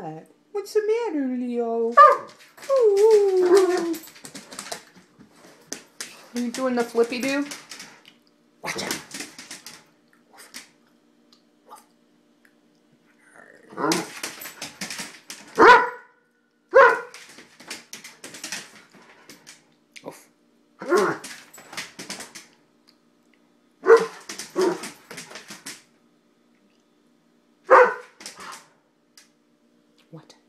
what? What's the matter, Leo? Ooh. Are you doing the flippy-do? Watch out. Oof. What?